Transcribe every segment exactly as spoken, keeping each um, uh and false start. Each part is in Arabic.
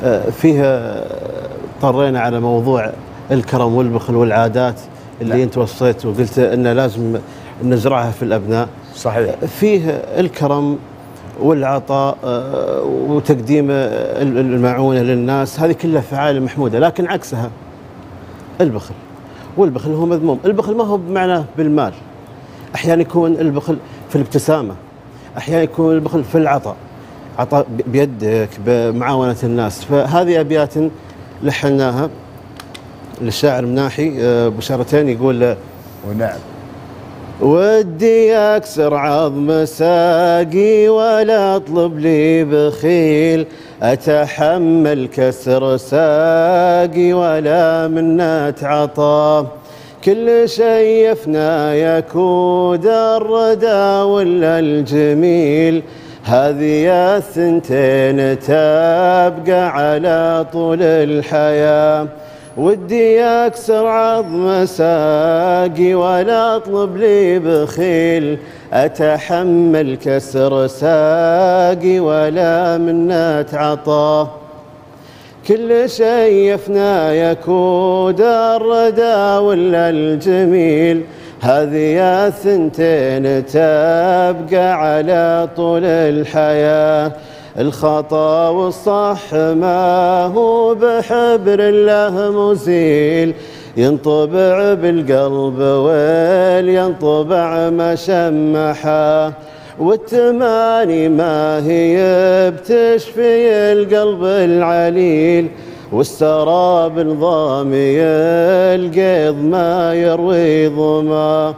فيها اضطرينا على موضوع الكرم والبخل والعادات اللي لا. انت وصيت وقلت ان لازم نزرعها في الابناء. صحيح. فيه الكرم والعطاء وتقديم المعونه للناس، هذه كلها فعال محموده، لكن عكسها البخل. والبخل هو مذموم. البخل ما هو بمعنى بالمال، احيانا يكون البخل في الابتسامه، احيانا يكون البخل في العطاء، عطاء بيدك بمعاونه الناس. فهذه ابيات لحناها للشاعر مناحي بشارتين، يقول: ونعم. ودي أكسر عظم ساقي ولا أطلب لي بخيل، أتحمل كسر ساقي ولا منة عطا، كل شيء يفنى يكود الردى ولا الجميل، هذه الثنتين تبقى على طول الحياة. ودي أكسر عظم ساقي ولا أطلب لي بخيل، أتحمل كسر ساقي ولا منة عطا، كل شيء يفنى يكود الردى ولا الجميل، هذه الثنتين تبقى على طول الحياة. الخطأ والصح ما هو بحبر له مزيل، ينطبع بالقلب ويل ينطبع مشمحة، والتماني ما هي بتشفي القلب العليل، والسراب الضامي القيض ما يروي ظما،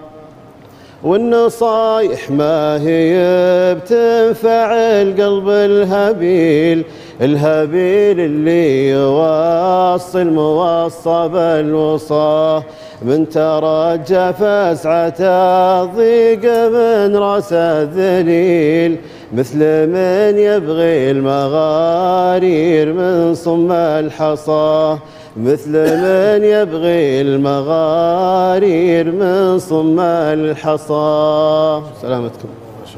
والنصايح ما هي بتنفع القلب الهبيل، الهبيل اللي يوصل موصب الوصاه، من ترجى فسعة الضيق من راس الذليل، مثل من يبغي المغارير من صم الحصى، مثل من يبغي المغارير من صم الحصى. سلامتكم.